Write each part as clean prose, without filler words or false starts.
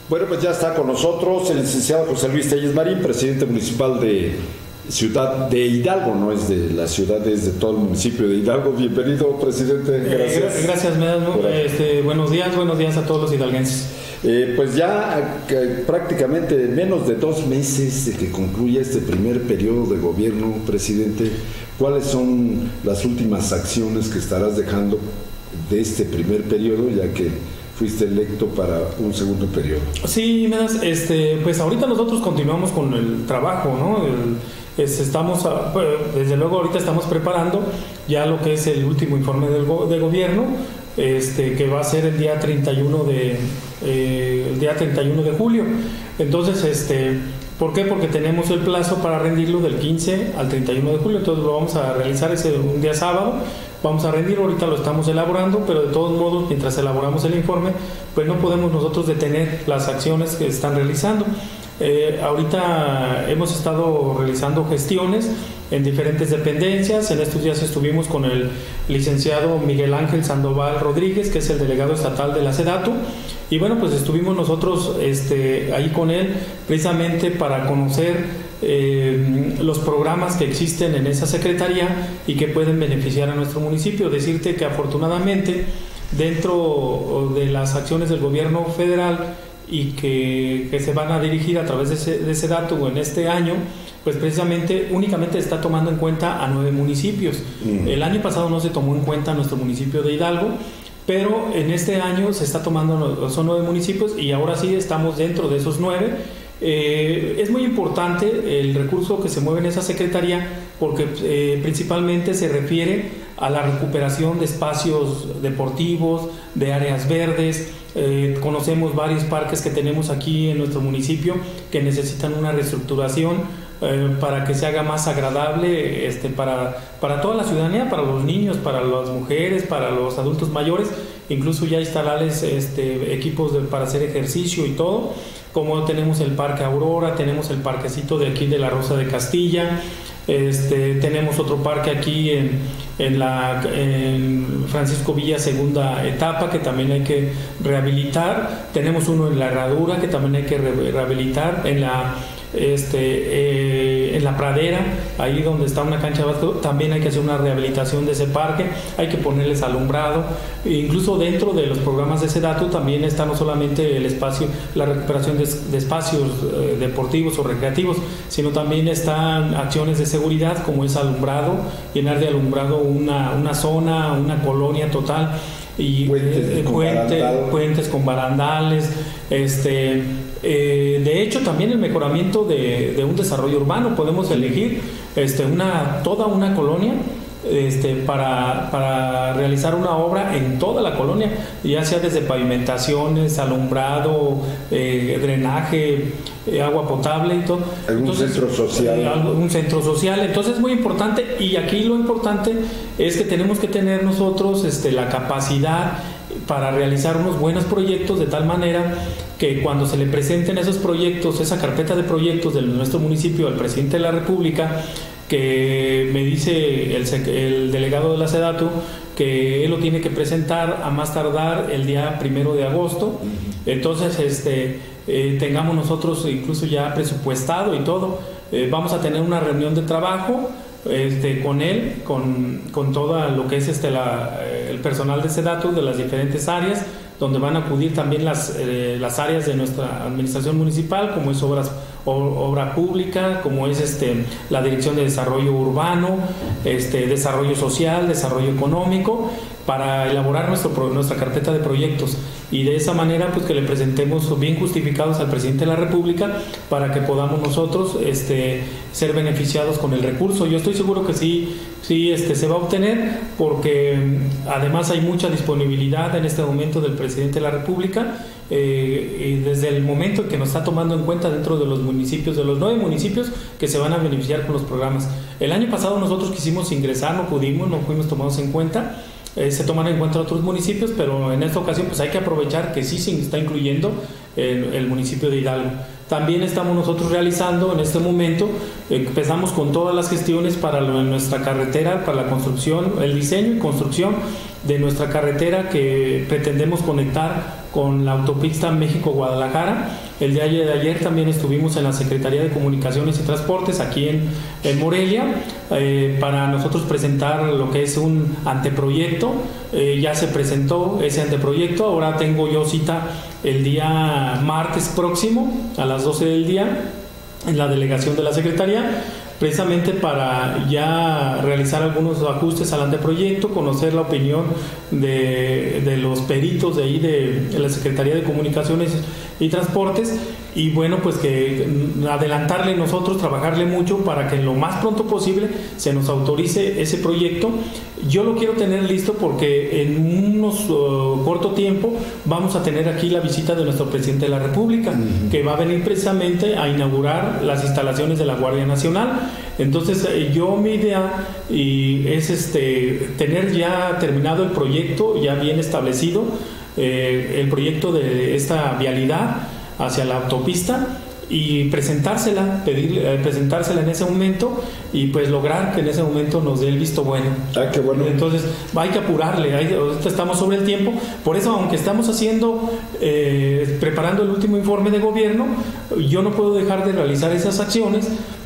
Bueno, pues ya está con nosotros el licenciado José Luis Telles Marín, presidente municipal de Ciudad de Hidalgo, no es de la ciudad, es de todo el municipio de Hidalgo. Bienvenido, presidente. Gracias. Gracias, buenos días a todos los hidalguenses. Pues ya prácticamente menos de 2 meses de que concluya este primer periodo de gobierno, presidente, ¿cuáles son las últimas acciones que estarás dejando de este primer periodo, ya que fuiste electo para un segundo periodo? Sí, pues ahorita nosotros continuamos con el trabajo, ¿no? Desde luego ahorita estamos preparando ya lo que es el último informe de gobierno, que va a ser el día 31 de julio. Entonces, ¿por qué? Porque tenemos el plazo para rendirlo del 15 al 31 de julio, entonces lo vamos a realizar un día sábado, vamos a rendirlo, ahorita lo estamos elaborando, pero de todos modos, mientras elaboramos el informe, pues no podemos nosotros detener las acciones que están realizando. Ahorita hemos estado realizando gestiones en diferentes dependencias. En estos días estuvimos con el licenciado Miguel Ángel Sandoval Rodríguez, que es el delegado estatal de la SEDATU, y bueno, pues estuvimos nosotros ahí con él precisamente para conocer los programas que existen en esa secretaría y que pueden beneficiar a nuestro municipio. Decirte que afortunadamente dentro de las acciones del gobierno federal y que se van a dirigir a través de SEDATU en este año, pues precisamente únicamente está tomando en cuenta a 9 municipios. El año pasado no se tomó en cuenta nuestro municipio de Hidalgo, pero en este año se está tomando, son 9 municipios y ahora sí estamos dentro de esos 9. Es muy importante el recurso que se mueve en esa secretaría porque principalmente se refiere a la recuperación de espacios deportivos, de áreas verdes. Conocemos varios parques que tenemos aquí en nuestro municipio que necesitan una reestructuración para que se haga más agradable para toda la ciudadanía, para los niños, para las mujeres, para los adultos mayores, incluso ya instalarles equipos para hacer ejercicio y todo, como tenemos el Parque Aurora, tenemos el parquecito de aquí de la Rosa de Castilla, tenemos otro parque aquí en Francisco Villa segunda etapa que también hay que rehabilitar, tenemos uno en la Herradura que también hay que rehabilitar, en la Pradera, ahí donde está una cancha de básquetbol, también hay que hacer una rehabilitación de ese parque, hay que ponerles alumbrado. Incluso dentro de los programas de SEDATU también está no solamente el espacio, la recuperación de espacios deportivos o recreativos, sino también están acciones de seguridad como es alumbrado, llenar de alumbrado una zona, una colonia total, y puentes con barandales, de hecho también el mejoramiento de un desarrollo urbano. Podemos elegir toda una colonia para realizar una obra en toda la colonia, ya sea desde pavimentaciones, alumbrado, drenaje, agua potable y todo. Un centro social. Un centro social. Entonces es muy importante, y aquí lo importante es que tenemos que tener nosotros la capacidad para realizar unos buenos proyectos, de tal manera que cuando se le presenten esos proyectos, esa carpeta de proyectos de nuestro municipio al presidente de la República, que me dice el delegado de la SEDATU que él lo tiene que presentar a más tardar el día 1 de agosto, entonces tengamos nosotros incluso ya presupuestado y todo. Vamos a tener una reunión de trabajo con él, con todo lo que es el personal de SEDATU de las diferentes áreas, donde van a acudir también las áreas de nuestra administración municipal, como es obra pública, como es la Dirección de Desarrollo Urbano, Desarrollo Social, Desarrollo Económico, para elaborar nuestra carpeta de proyectos, y de esa manera pues que le presentemos bien justificados al presidente de la República para que podamos nosotros ser beneficiados con el recurso. Yo estoy seguro que sí se va a obtener, porque además hay mucha disponibilidad en este momento del presidente de la República, y desde el momento en que nos está tomando en cuenta dentro de los municipios, de los 9 municipios que se van a beneficiar con los programas. El año pasado nosotros quisimos ingresar, no fuimos tomados en cuenta. Se toman en cuenta otros municipios, pero en esta ocasión pues hay que aprovechar que sí se está incluyendo el municipio de Hidalgo. también estamos nosotros realizando en este momento, empezamos con todas las gestiones para nuestra carretera, para la construcción, el diseño y construcción de nuestra carretera que pretendemos conectar con la autopista México-Guadalajara. El día de ayer también estuvimos en la Secretaría de Comunicaciones y Transportes aquí en Morelia para nosotros presentar lo que es un anteproyecto. Ya se presentó ese anteproyecto, ahora tengo yo cita el día martes próximo a las 12 del día en la delegación de la Secretaría, precisamente para ya realizar algunos ajustes al anteproyecto, conocer la opinión de los peritos de ahí de la Secretaría de Comunicaciones y Transportes, y bueno, pues que adelantarle nosotros, trabajarle mucho para que lo más pronto posible se nos autorice ese proyecto. Yo lo quiero tener listo porque en unos corto tiempo vamos a tener aquí la visita de nuestro presidente de la República, que va a venir precisamente a inaugurar las instalaciones de la Guardia Nacional. Entonces mi idea es tener ya terminado el proyecto, ya bien establecido, el proyecto de esta vialidad hacia la autopista, y presentársela en ese momento, y pues lograr que en ese momento nos dé el visto bueno. Qué bueno. Entonces hay que apurarle, ahorita estamos sobre el tiempo, por eso aunque estamos preparando el último informe de gobierno, yo no puedo dejar de realizar esas acciones,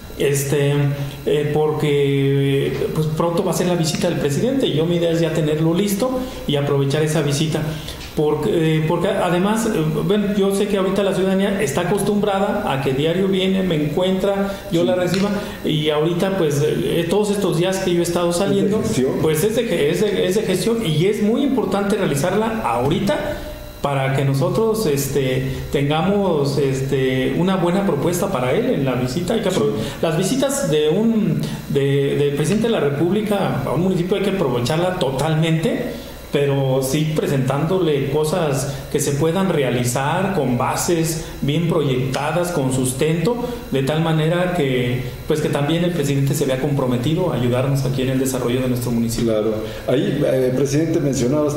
porque pues pronto va a ser la visita del presidente, y mi idea es ya tenerlo listo y aprovechar esa visita. Porque además, bueno, yo sé que ahorita la ciudadanía está acostumbrada a que diario viene, me encuentra, yo la reciba, y ahorita pues todos estos días que yo he estado saliendo, pues es de gestión, y es muy importante realizarla ahorita para que nosotros tengamos una buena propuesta para él en la visita. Las visitas del presidente de la República a un municipio hay que aprovecharla totalmente, pero sí presentándole cosas que se puedan realizar con bases bien proyectadas, con sustento, de tal manera que también el presidente se vea comprometido a ayudarnos aquí en el desarrollo de nuestro municipio. Claro. Ahí, presidente, mencionabas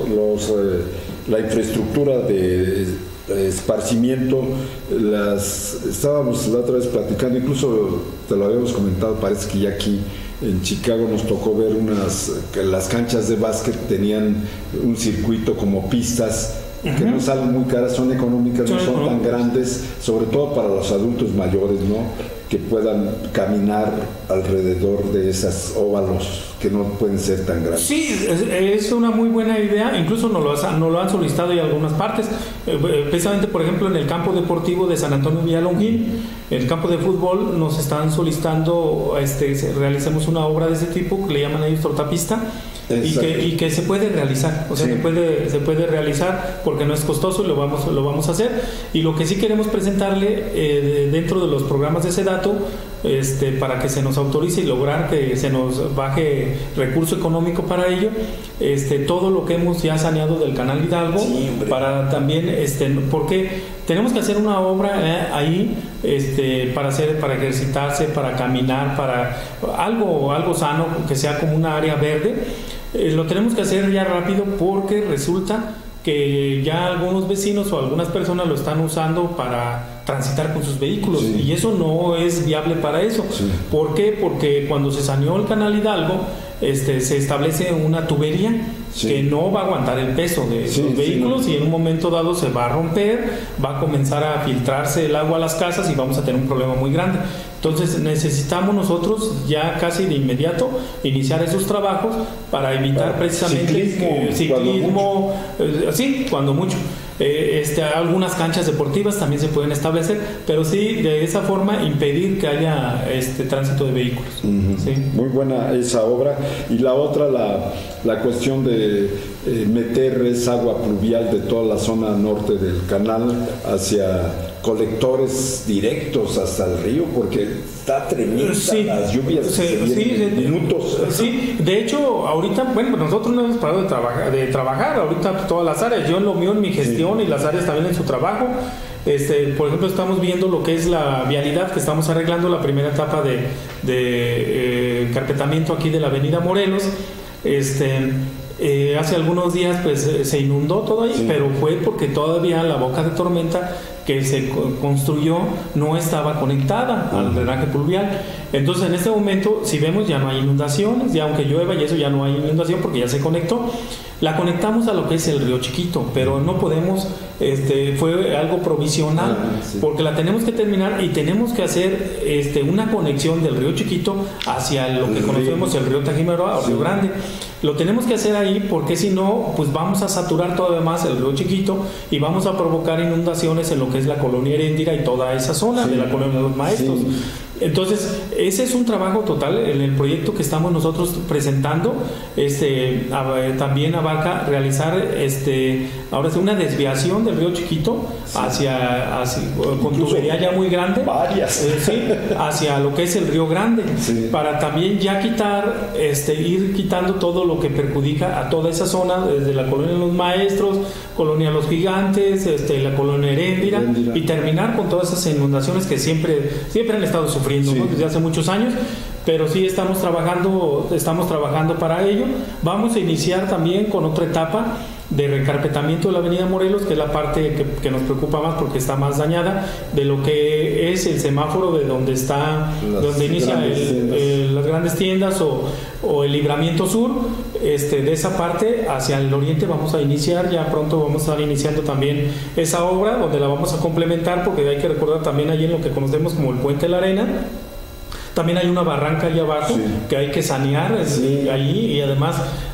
la infraestructura de esparcimiento. Estábamos la otra vez platicando, incluso te lo habíamos comentado, parece que ya aquí en Chicago nos tocó ver que las canchas de básquet tenían un circuito como pistas que no salen muy caras, son económicas, no son tan grandes, sobre todo para los adultos mayores, ¿no? Que puedan caminar alrededor de esos óvalos que no pueden ser tan grandes. Sí, es una muy buena idea, incluso nos lo han solicitado en algunas partes, precisamente por ejemplo en el campo deportivo de San Antonio Villalongín, el campo de fútbol nos están solicitando realicemos una obra de ese tipo que le llaman ellos tortapista, y que se puede realizar, o sea, sí, se puede realizar porque no es costoso y lo vamos a hacer. Y lo que sí queremos presentarle dentro de los programas de SEDATU, para que se nos autorice y lograr que se nos baje recurso económico para ello, todo lo que hemos ya saneado del Canal Hidalgo, sí, para también, porque tenemos que hacer una obra ahí, para ejercitarse, para caminar, para algo sano, que sea como una área verde. Lo tenemos que hacer ya rápido porque resulta que ya algunos vecinos o algunas personas lo están usando para transitar con sus vehículos, sí, y eso no es viable para eso. Sí. ¿Por qué? Porque cuando se saneó el Canal Hidalgo, se establece una tubería, sí, que no va a aguantar el peso de los vehículos, y en un momento dado se va a romper, va a comenzar a filtrarse el agua a las casas y vamos a tener un problema muy grande. Entonces necesitamos nosotros ya casi de inmediato iniciar esos trabajos para evitar precisamente ciclismo, cuando mucho. Algunas canchas deportivas también se pueden establecer, pero sí de esa forma impedir que haya tránsito de vehículos. ¿Sí? Muy buena esa obra. Y la otra, la cuestión de meter esa agua pluvial de toda la zona norte del canal hacia colectores directos hasta el río, porque está tremenda, sí, las lluvias minutos. Sí, de hecho ahorita, bueno, nosotros no hemos parado de trabajar ahorita todas las áreas, yo en lo mío, en mi gestión, y las áreas también en su trabajo. Por ejemplo, estamos viendo lo que es la vialidad, que estamos arreglando la primera etapa de carpetamiento aquí de la avenida Morelos. Hace algunos días pues se inundó todo ahí, sí, pero fue porque todavía la boca de tormenta que se construyó no estaba conectada al drenaje pluvial. Entonces en este momento, si vemos, ya no hay inundaciones, ya aunque llueva y eso ya no hay inundación porque ya se conectó. La conectamos a lo que es el Río Chiquito, pero no podemos, fue algo provisional, porque la tenemos que terminar y tenemos que hacer una conexión del Río Chiquito hacia lo que conocemos el Río Tajímaroa o Río Grande. Lo tenemos que hacer ahí porque si no, pues vamos a saturar todavía más el Río Chiquito y vamos a provocar inundaciones en lo que es la colonia Heréndira y toda esa zona de la colonia de los Maestros. Entonces, ese es un trabajo total en el proyecto que estamos nosotros presentando. También abarca realizar ahora sí una desviación del Río Chiquito hacia con tubería ya muy grande, hacia lo que es el Río Grande, para también ya quitar, ir quitando todo lo que perjudica a toda esa zona, desde la colonia de los Maestros, colonia Los Gigantes, la colonia Heréndira, y terminar con todas esas inundaciones que siempre han estado sufriendo, ¿no? Desde hace muchos años. Pero sí estamos trabajando para ello. Vamos a iniciar también con otra etapa de recarpetamiento de la avenida Morelos, que es la parte que nos preocupa más porque está más dañada, de lo que es el semáforo de donde inicia las grandes tiendas o el libramiento sur. De esa parte hacia el oriente vamos a iniciar, ya pronto vamos a estar iniciando también esa obra, donde la vamos a complementar, porque hay que recordar también ahí en lo que conocemos como el Puente de la Arena. También hay una barranca allá abajo que hay que sanear ahí, y además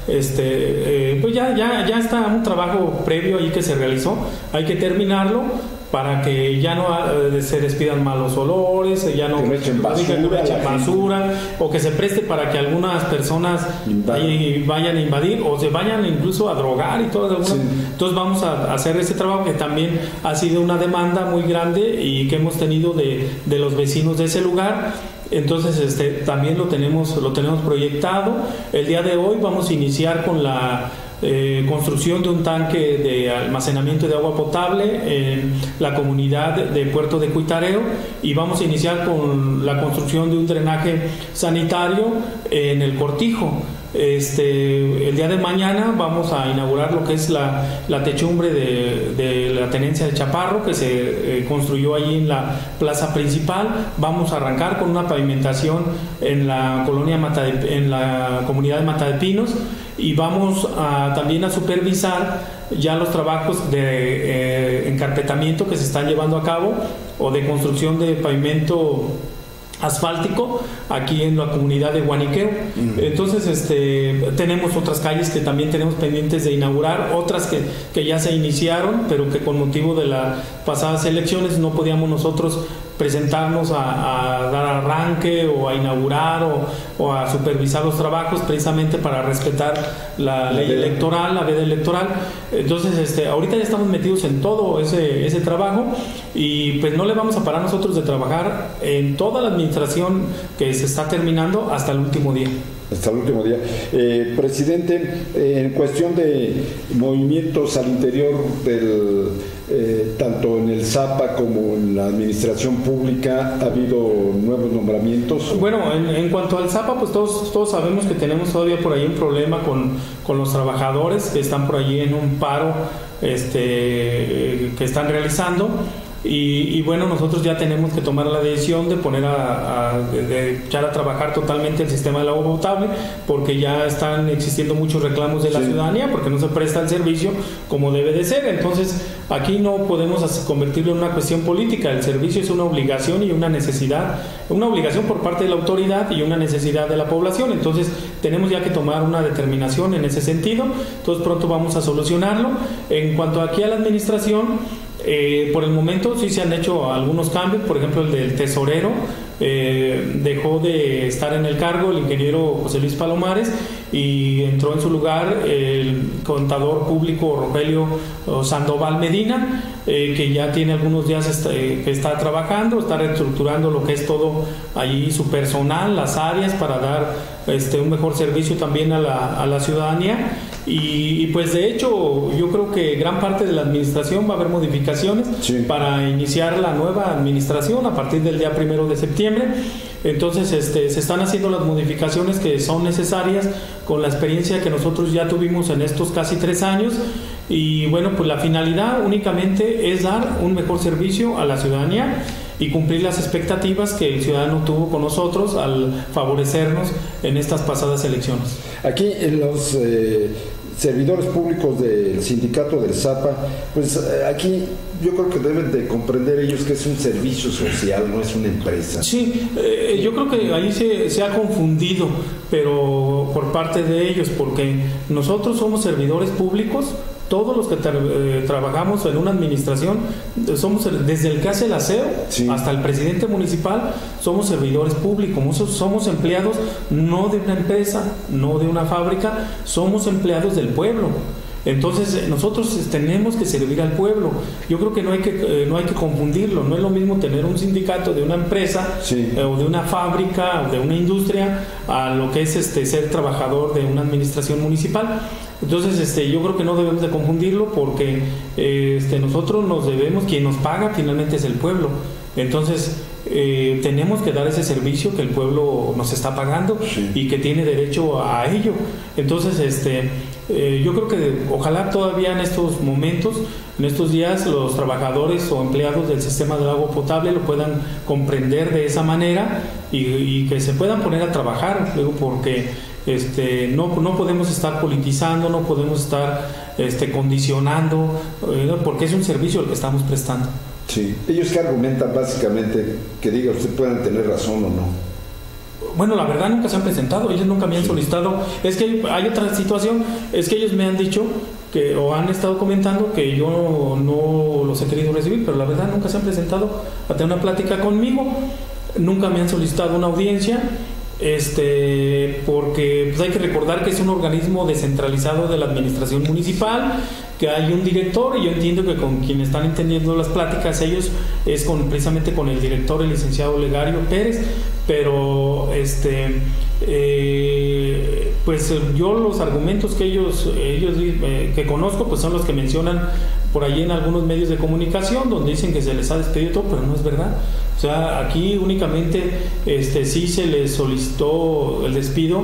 pues ya está un trabajo previo ahí que se realizó, hay que terminarlo para que ya no se despidan malos olores, ya no echen basura, o que se preste para que algunas personas vayan a invadir o se vayan incluso a drogar y todo. Entonces vamos a hacer ese trabajo, que también ha sido una demanda muy grande y que hemos tenido de los vecinos de ese lugar. Entonces también lo tenemos proyectado. El día de hoy vamos a iniciar con la construcción de un tanque de almacenamiento de agua potable en la comunidad de Puerto de Cuitareo, y vamos a iniciar con la construcción de un drenaje sanitario en el Cortijo. El día de mañana vamos a inaugurar lo que es la techumbre de la tenencia de Chaparro, que se construyó allí en la plaza principal. Vamos a arrancar con una pavimentación en la comunidad de Mata de Pinos, y vamos también a supervisar ya los trabajos de encarpetamiento que se están llevando a cabo, o de construcción de pavimento asfáltico aquí en la comunidad de Guaniqueo. Entonces tenemos otras calles que también tenemos pendientes de inaugurar, otras que ya se iniciaron, pero que con motivo de las pasadas elecciones no podíamos nosotros presentarnos a dar arranque o a inaugurar o a supervisar los trabajos, precisamente para respetar la ley electoral, la veda electoral. Entonces ahorita ya estamos metidos en todo ese trabajo, y pues no le vamos a parar nosotros de trabajar en toda la administración que se está terminando hasta el último día. Hasta el último día. Presidente, en cuestión de movimientos al interior tanto en el ZAPA como en la administración pública, ¿ha habido nuevos nombramientos? Bueno, en cuanto al ZAPA, pues todos sabemos que tenemos todavía por ahí un problema con los trabajadores que están por allí en un paro que están realizando. Y bueno, nosotros ya tenemos que tomar la decisión de poner de echar a trabajar totalmente el sistema del agua potable, porque ya están existiendo muchos reclamos de la ciudadanía, porque no se presta el servicio como debe de ser. Entonces aquí no podemos convertirlo en una cuestión política. El servicio es una obligación y una necesidad, una obligación por parte de la autoridad y una necesidad de la población. Entonces tenemos ya que tomar una determinación en ese sentido. Entonces pronto vamos a solucionarlo. En cuanto aquí a la administración, por el momento sí se han hecho algunos cambios. Por ejemplo, el del tesorero dejó de estar en el cargo el ingeniero José Luis Palomares, y entró en su lugar el contador público Rogelio Sandoval Medina, que ya tiene algunos días que está trabajando, está reestructurando lo que es todo allí su personal, las áreas, para dar un mejor servicio también a la ciudadanía. Y pues de hecho yo creo que gran parte de la administración va a haber modificaciones para iniciar la nueva administración a partir del día 1 de septiembre. Entonces se están haciendo las modificaciones que son necesarias con la experiencia que nosotros ya tuvimos en estos casi 3 años. y bueno, pues la finalidad únicamente es dar un mejor servicio a la ciudadanía y cumplir las expectativas que el ciudadano tuvo con nosotros al favorecernos en estas pasadas elecciones. Aquí en los servidores públicos del sindicato del ZAPA, pues aquí yo creo que deben de comprender ellos que es un servicio social, no es una empresa. Sí, yo creo que ahí se ha confundido, pero por parte de ellos, porque nosotros somos servidores públicos. Todos los que trabajamos en una administración, somos desde el que hace el aseo hasta el presidente municipal, somos servidores públicos, somos empleados no de una empresa, no de una fábrica, somos empleados del pueblo. Entonces nosotros tenemos que servir al pueblo. Yo creo que no hay que confundirlo. No es lo mismo tener un sindicato de una empresa o de una fábrica o de una industria a lo que es ser trabajador de una administración municipal. Entonces yo creo que no debemos de confundirlo, porque nosotros nos debemos, quien nos paga finalmente es el pueblo. Entonces tenemos que dar ese servicio que el pueblo nos está pagando y que tiene derecho a ello. Entonces yo creo que ojalá todavía en estos momentos, en estos días, los trabajadores o empleados del sistema del agua potable lo puedan comprender de esa manera y que se puedan poner a trabajar, luego, porque no podemos estar politizando, no podemos estar condicionando, porque es un servicio el que estamos prestando. Sí, ellos que argumentan básicamente, que diga usted puedan tener razón o no. Bueno, la verdad nunca se han presentado, ellos nunca me han solicitado. Es que hay otra situación, es que ellos me han dicho o han estado comentando que yo no los he querido recibir, pero la verdad nunca se han presentado a tener una plática conmigo, nunca me han solicitado una audiencia, porque pues hay que recordar que es un organismo descentralizado de la administración municipal, que hay un director, y yo entiendo que con quien están entendiendo las pláticas ellos es precisamente con el director, el licenciado Legario Pérez, pero pues yo los argumentos que ellos que conozco pues son los que mencionan por ahí en algunos medios de comunicación, donde dicen que se les ha despedido todo, pero no es verdad. O sea, aquí únicamente sí se les solicitó el despido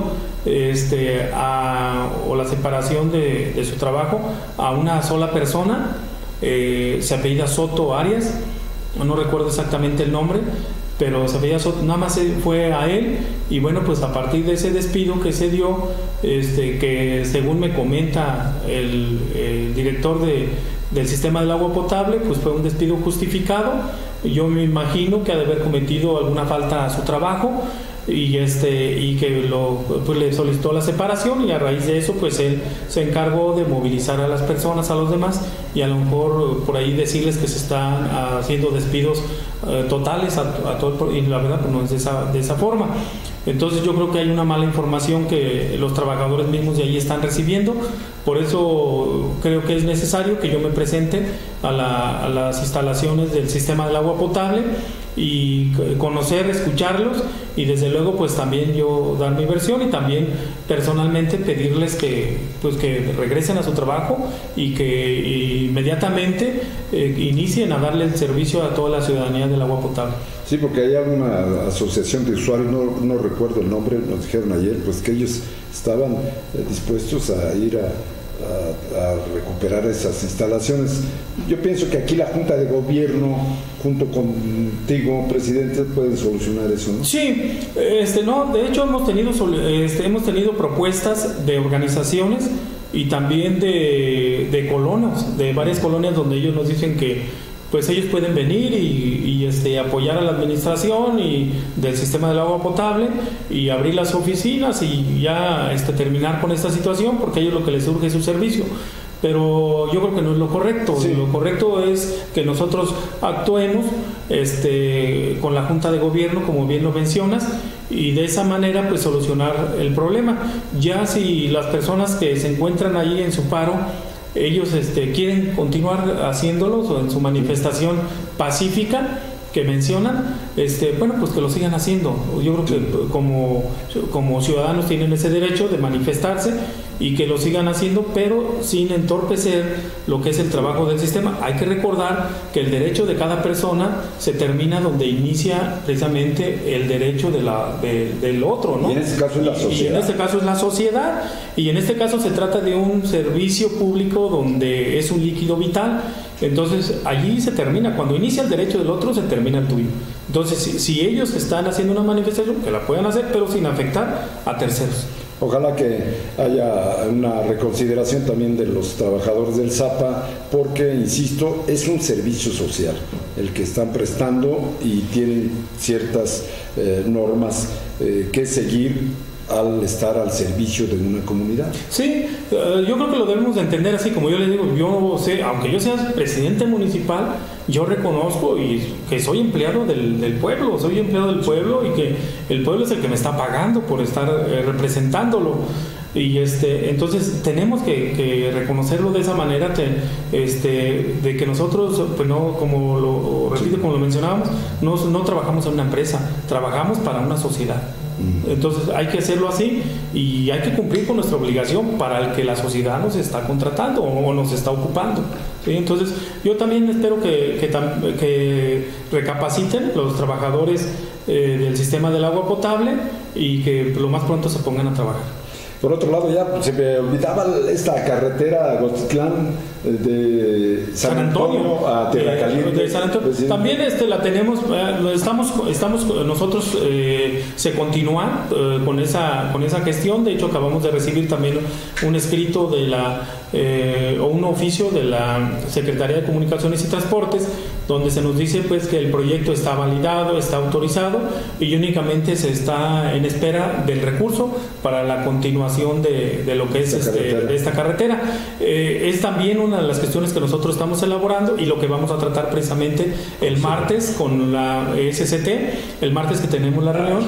o la separación de su trabajo a una sola persona, se apellida Soto Arias, no recuerdo exactamente el nombre, pero se apellida Soto, nada más fue a él. Y bueno, pues a partir de ese despido que se dio, que según me comenta el director del sistema del agua potable, pues fue un despido justificado. Yo me imagino que ha de haber cometido alguna falta a su trabajo y que pues le solicitó la separación, y a raíz de eso pues él se encargó de movilizar a las personas, a los demás, y a lo mejor por ahí decirles que se están haciendo despidos totales a todo, y la verdad pues no es de esa forma. Entonces yo creo que hay una mala información que los trabajadores mismos de ahí están recibiendo. Por eso creo que es necesario que yo me presente a las instalaciones del sistema del agua potable y conocer, escucharlos, y desde luego pues también yo dar mi versión, y también personalmente pedirles que regresen a su trabajo y que inmediatamente inicien a darle el servicio a toda la ciudadanía del agua potable. Sí, porque hay alguna asociación de usuarios, no recuerdo el nombre, nos dijeron ayer, pues que ellos estaban dispuestos a ir a recuperar esas instalaciones. Yo pienso que aquí la Junta de Gobierno, junto contigo, presidente, pueden solucionar eso, ¿no? Sí, no, de hecho hemos tenido propuestas de organizaciones y también de colonias, de varias colonias, donde ellos nos dicen que pues ellos pueden venir y apoyar a la administración y del sistema del agua potable y abrir las oficinas y ya terminar con esta situación, porque a ellos lo que les urge es su servicio. Pero yo creo que no es lo correcto. Sí. Lo correcto es que nosotros actuemos con la Junta de Gobierno, como bien lo mencionas, y de esa manera pues solucionar el problema. Ya si las personas que se encuentran ahí en su paro, ellos quieren continuar haciéndolos o en su manifestación pacífica, que mencionan, bueno, pues que lo sigan haciendo. Yo creo que como ciudadanos tienen ese derecho de manifestarse y que lo sigan haciendo, pero sin entorpecer lo que es el trabajo del sistema. Hay que recordar que el derecho de cada persona se termina donde inicia precisamente el derecho del otro, ¿no? Y en este caso es la sociedad. Y en este caso es la sociedad, y en este caso se trata de un servicio público donde es un líquido vital. Entonces allí se termina, cuando inicia el derecho del otro se termina el tuyo. Entonces si ellos están haciendo una manifestación, que la puedan hacer, pero sin afectar a terceros. Ojalá que haya una reconsideración también de los trabajadores del ZAPA, porque, insisto, es un servicio social el que están prestando y tienen ciertas normas que seguir al estar al servicio de una comunidad. Sí, yo creo que lo debemos de entender así, como yo les digo, yo sé, aunque yo sea presidente municipal, yo reconozco y que soy empleado del pueblo, y que el pueblo es el que me está pagando por estar representándolo. Y entonces tenemos que reconocerlo de esa manera, de que nosotros, pues no, como lo mencionábamos, no trabajamos en una empresa, trabajamos para una sociedad. Entonces hay que hacerlo así y hay que cumplir con nuestra obligación para el que la sociedad nos está contratando o nos está ocupando, ¿sí? Entonces yo también espero que recapaciten los trabajadores del sistema del agua potable y que lo más pronto se pongan a trabajar. Por otro lado, ya se me olvidaba esta carretera Agostitlán de San Antonio a Tierra Caliente. También la tenemos, estamos nosotros, se continúa con esa gestión. De hecho, acabamos de recibir también un escrito o un oficio de la Secretaría de Comunicaciones y Transportes, donde se nos dice pues que el proyecto está validado, está autorizado y únicamente se está en espera del recurso para la continuación de lo que es de esta carretera. Es también una de las cuestiones que nosotros estamos elaborando y lo que vamos a tratar precisamente el martes con la SCT, el martes que tenemos la reunión.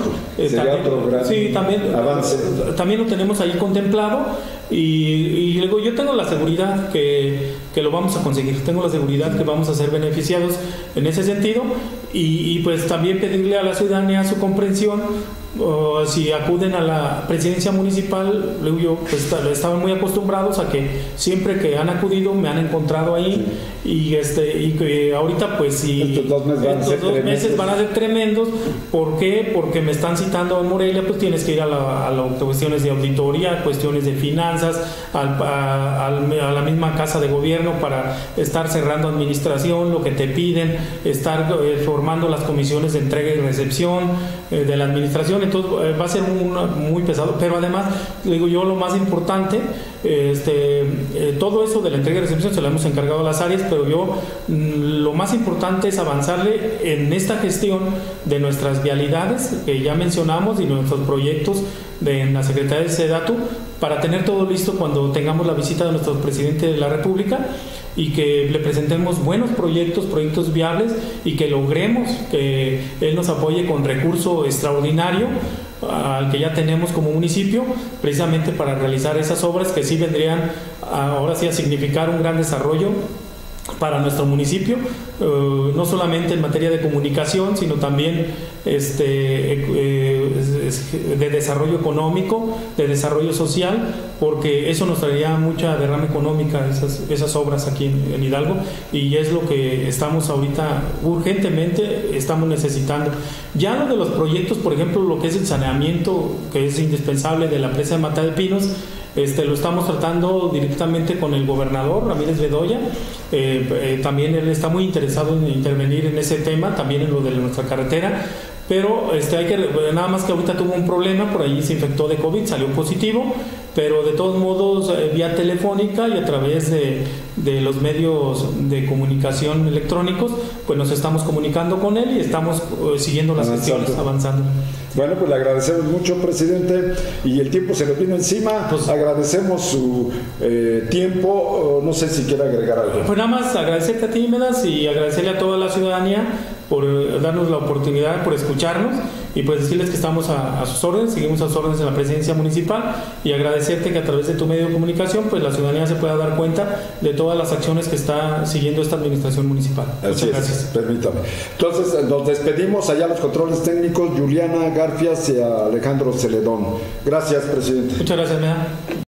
También lo tenemos ahí contemplado. Y luego yo tengo la seguridad que lo vamos a conseguir, tengo la seguridad que vamos a ser beneficiados en ese sentido y pues también pedirle a la ciudadanía su comprensión. Si acuden a la presidencia municipal, pues estaban muy acostumbrados a que siempre que han acudido me han encontrado ahí, y que ahorita pues si estos dos meses van a ser tremendos. ¿Por qué? Porque me están citando a Morelia, pues tienes que ir a las cuestiones de auditoría, cuestiones de finanzas, a la misma casa de gobierno para estar cerrando administración, lo que te piden, estar formando las comisiones de entrega y recepción de la administración. Entonces va a ser muy pesado, pero además, digo yo, lo más importante, todo eso de la entrega y recepción se lo hemos encargado a las áreas, pero lo más importante es avanzarle en esta gestión de nuestras vialidades que ya mencionamos y nuestros proyectos en la Secretaría de SEDATU, para tener todo listo cuando tengamos la visita de nuestro presidente de la República y que le presentemos buenos proyectos viables y que logremos que él nos apoye con recurso extraordinario al que ya tenemos como municipio, precisamente para realizar esas obras que sí vendrían ahora sí a significar un gran desarrollo para nuestro municipio, no solamente en materia de comunicación, sino también de desarrollo económico, de desarrollo social, porque eso nos traería mucha derrama económica, esas obras aquí en Hidalgo, y es lo que estamos ahorita urgentemente estamos necesitando. Ya lo de los proyectos, por ejemplo, lo que es el saneamiento, que es indispensable de la presa de Mata de Pinos, lo estamos tratando directamente con el gobernador Ramírez Bedoya. También él está muy interesado en intervenir en ese tema, también en lo de nuestra carretera, pero nada más que ahorita tuvo un problema, por ahí se infectó de COVID, salió positivo, pero de todos modos vía telefónica y a través de los medios de comunicación electrónicos, pues nos estamos comunicando con él y estamos siguiendo las gestiones, avanzando. Bueno, pues le agradecemos mucho, presidente, y el tiempo se nos vino encima. Pues agradecemos su tiempo. No sé si quiere agregar algo. Pues nada más agradecerte a ti, Medas, y agradecerle a toda la ciudadanía por darnos la oportunidad, por escucharnos, y pues decirles que estamos a sus órdenes, seguimos a sus órdenes en la presidencia municipal, y agradecerte que a través de tu medio de comunicación pues la ciudadanía se pueda dar cuenta de todas las acciones que está siguiendo esta administración municipal. Muchas gracias. Permítame. Entonces nos despedimos allá los controles técnicos, Juliana Garfias y Alejandro Celedón. Gracias, presidente. Muchas gracias, Mea.